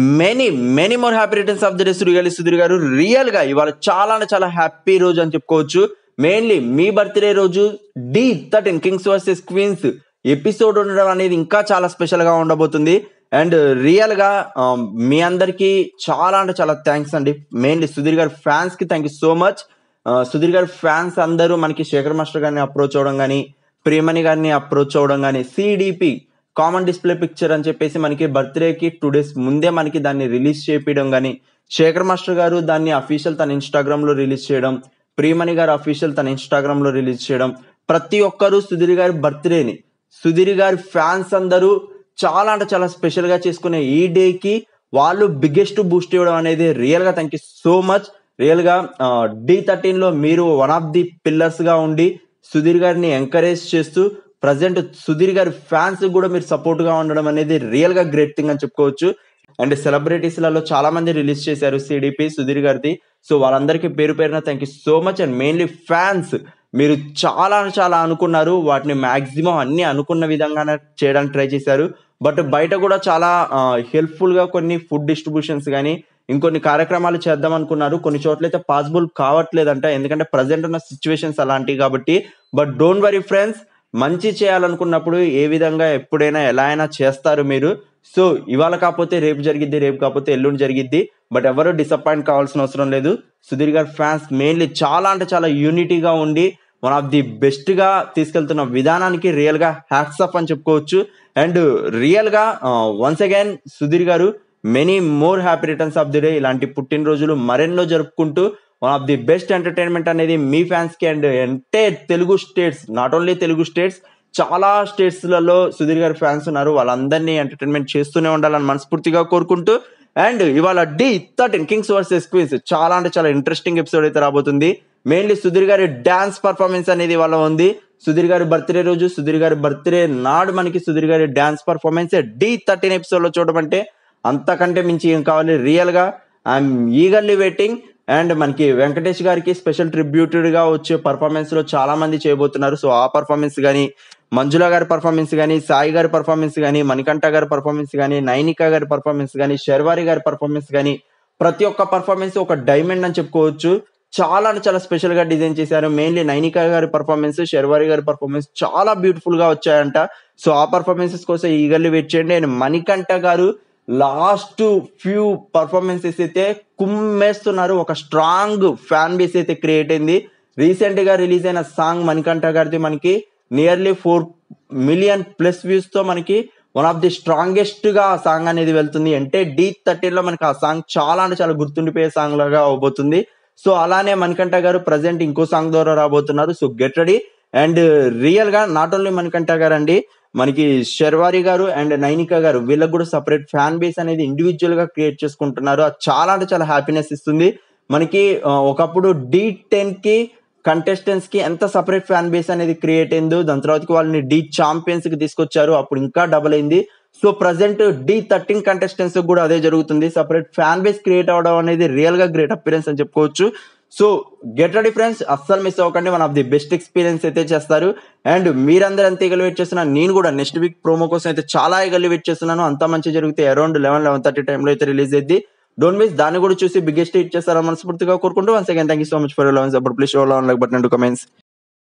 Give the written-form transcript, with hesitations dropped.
Many many more happy returns of the day Sudheer గారు. Real గా ఇవాళ చాలా అంటే చాలా హ్యాపీ రోజు అని చెప్పుకోవచ్చు. మెయిన్లీ మీ బర్త్డే రోజు D13 Kings versus queens episode ఉండడం అనేది ఇంకా చాలా స్పెషల్ గా ఉండబోతుంది. అండ్ రియల్ గా మీ అందరికి చాలా అంటే చాలా థ్యాంక్స్ అండి. మెయిన్లీ సుధీర్ గారి ఫ్యాన్స్ కి thank you so much. Sudheer గారి ఫ్యాన్స్ అందరూ మనకి శేఖర్ మాస్టర్ గారిని అప్రోచ్ అవ్వడం కానీ, ప్రియమణి గారిని అప్రోచ్ అవ్వడం కానీ, CDP కామన్ డిస్ప్లే పిక్చర్ అని చెప్పేసి మనకి బర్త్డేకి 2 days ముందే మనకి దాన్ని రిలీజ్ చేయడం కానీ, శేఖర్ మాస్టర్ గారు దాన్ని అఫీషియల్ తన ఇన్స్టాగ్రామ్ లో రిలీజ్ చేయడం, ప్రియమణి గారు అఫీషియల్ తన ఇన్స్టాగ్రామ్ లో రిలీజ్ చేయడం, ప్రతి ఒక్కరు సుధీర్ గారి బర్త్డేని సుధీర్ గారి ఫ్యాన్స్ అందరూ చాలా అంటే చాలా స్పెషల్ గా చేసుకునే ఈ డేకి వాళ్ళు బిగ్గెస్ట్ బూస్ట్ ఇవ్వడం అనేది రియల్ గా thank you so much. Real గా D13 లో మీరు వన్ ఆఫ్ ది పిల్లర్స్ గా ఉండి సుధీర్ గారిని ఎంకరేజ్ చేస్తూ ప్రజెంట్ సుధీర్ గారి ఫ్యాన్స్ కూడా మీరు సపోర్ట్ గా ఉండడం అనేది రియల్ గా గ్రేట్ థింగ్ అని చెప్పుకోవచ్చు. అండ్ సెలబ్రిటీస్ లలో చాలా మంది రిలీజ్ చేశారు CDP సుధీర్ గారిది. సో వాళ్ళందరికీ పేరు పేరున thank you so much. And mainly fans మీరు చాలా చాలా అనుకున్నారు, వాటిని మాక్సిమం అన్ని అనుకున్న విధంగానే చేయడానికి ట్రై చేశారు. బట్ బయట కూడా చాలా హెల్ప్ఫుల్ గా కొన్ని ఫుడ్ డిస్ట్రిబ్యూషన్స్ కానీ ఇంకొన్ని కార్యక్రమాలు చేద్దాం అనుకున్నారు. కొన్ని చోట్ల అయితే పాసిబుల్ కావట్లేదంట, ఎందుకంటే ప్రజెంట్ ఉన్న సిచ్యువేషన్స్ అలాంటివి కాబట్టి. బట్ డోంట్ వరీ ఫ్రెండ్స్, మంచి చేయాలనుకున్నప్పుడు ఏ విధంగా ఎప్పుడైనా ఎలా అయినా చేస్తారు మీరు. సో ఇవాళ కాకపోతే రేపు జరిగిద్ది, రేపు కాకపోతే ఎల్లుండి జరిగిద్ది. బట్ ఎవరు డిసప్పాయింట్ కావాల్సిన అవసరం లేదు. సుధీర్ గారి ఫ్యాన్స్ మెయిన్లీ చాలా అంటే చాలా యూనిటీగా ఉండి వన్ ఆఫ్ ది బెస్ట్ గా తీసుకెళ్తున్న విధానానికి రియల్ గా హ్యాట్స్ ఆఫ్ అని చెప్పుకోవచ్చు. అండ్ రియల్ గా వన్స్ అగైన్ సుధీర్ గారు many more happy returns of the day. ఇలాంటి పుట్టినరోజులు మరెన్నో జరుపుకుంటూ one of the best entertainment అనేది మీ ఫ్యాన్స్ కి and entire Telugu states, not only Telugu states, చాలా స్టేట్స్ లలో సుధీర్ గారి ఫ్యాన్స్ ఉన్నారు, వాళ్ళందరినీ ఎంటర్టైన్మెంట్ చేస్తూనే ఉండాలని మనస్ఫూర్తిగా కోరుకుంటూ. అండ్ ఇవాళ D13 కింగ్స్ వర్సెస్ క్వీన్స్ చాలా అంటే చాలా ఇంట్రెస్టింగ్ ఎపిసోడ్ అయితే రాబోతుంది. మెయిన్లీ సుధీర్ గారి డాన్స్ పర్ఫార్మెన్స్ అనేది ఇవాళ ఉంది. సుధీర్ గారి బర్త్డే రోజు, సుధీర్ గారి బర్త్డే నాడు మనకి సుధీర్ గారి డాన్స్ పర్ఫార్మెన్స్ D13 ఎపిసోడ్ లో చూడమంటే అంతకంటే మించి ఏం కావాలి. రియల్ గా ఐఎమ్ ఈగర్లీ వెయిటింగ్. అండ్ మనకి వెంకటేష్ గారికి స్పెషల్ ట్రిబ్యూటెడ్ గా వచ్చే పర్ఫార్మెన్స్ లో చాలా మంది చేయబోతున్నారు. సో ఆ పర్ఫార్మెన్స్ కానీ, మంజుల గారి పర్ఫార్మెన్స్ కానీ, సాయి గారి పర్ఫార్మెన్స్ కానీ, మణికంఠ గారి పర్ఫార్మెన్స్ కానీ, నైనిక గారి పర్ఫార్మెన్స్ కానీ, శర్వారి గారి పర్ఫార్మెన్స్ కానీ, ప్రతి ఒక్క పర్ఫార్మెన్స్ ఒక డైమండ్ అని చెప్పుకోవచ్చు. చాలా అంటే చాలా స్పెషల్ గా డిజైన్ చేశారు. మెయిన్లీ నైనిక గారి పర్ఫార్మెన్స్, శర్వారి గారి పర్ఫార్మెన్స్ చాలా బ్యూటిఫుల్ గా వచ్చాయంట. సో ఆ పర్ఫార్మెన్సెస్ కోసం ఈగర్లీ వెయిట్ చేయండి. అండ్ మణికంఠ గారు లాస్ట్ ఫ్యూ పర్ఫార్మెన్సెస్ అయితే కుమ్మేస్తున్నారు. ఒక స్ట్రాంగ్ ఫ్యాన్ బేస్ అయితే క్రియేట్ అయింది. రీసెంట్ గా రిలీజ్ అయిన సాంగ్ మణికంఠ గారిది మనకి నియర్లీ 4 million+ వ్యూస్ తో మనకి వన్ ఆఫ్ ది స్ట్రాంగెస్ట్ గా ఆ సాంగ్ అనేది వెళ్తుంది. అంటే D13 లో మనకి ఆ సాంగ్ చాలా అంటే చాలా గుర్తుండిపోయే సాంగ్ లాగా అవబోతుంది. సో అలానే మణికంఠ గారు ప్రజెంట్ ఇంకో సాంగ్ ద్వారా రాబోతున్నారు. So get ready. And real గా నాట్ ఓన్లీ మణికంఠ గారు అండి, మనకి శర్వారి గారు అండ్ నైనిక గారు వీళ్ళకి కూడా సపరేట్ ఫ్యాన్ బేస్ అనేది ఇండివిజువల్ గా క్రియేట్ చేసుకుంటున్నారు. అది చాలా అంటే చాలా హ్యాపీనెస్ ఇస్తుంది మనకి. ఒకప్పుడు D10 కి కంటెస్టెంట్స్ కి ఎంత సపరేట్ ఫ్యాన్ బేస్ అనేది క్రియేట్ అయిందో, దాని తర్వాత వాళ్ళని D ఛాంపియన్స్ కి తీసుకొచ్చారు, అప్పుడు ఇంకా డబుల్ అయింది. సో ప్రజెంట్ D13 కంటెస్టెంట్స్ కూడా అదే జరుగుతుంది. సపరేట్ ఫ్యాన్ బేస్ క్రియేట్ అవడం అనేది రియల్ గా గ్రేట్ అపీరెన్స్ అని చెప్పుకోవచ్చు. సో గెట్ రెడీ ఫ్రెండ్స్, అస్సలు మిస్ అవ్వకండి. One of the best experience అయితే చేస్తారు. అండ్ మీరందరూ ఎంత ఈగర్లీ వెయిట్ చేస్తున్నారు, నేను కూడా నెక్స్ట్ వీక్ ప్రోమో కోసం అయితే చాలా ఈగర్లీ వెయిట్ చేస్తున్నాను. అంతా మంచి జరిగితే అరౌండ్ 11-11:30 టైంలో అయితే రిలీజ్ అయింది. Don't miss. దాన్ని కూడా చూసి బిగ్గెస్ట్ హిట్ చేస్తారని మనస్ఫూర్తిగా కోరుకుంటూ once again thank you so much for your love and support. Please show love and like button and comments.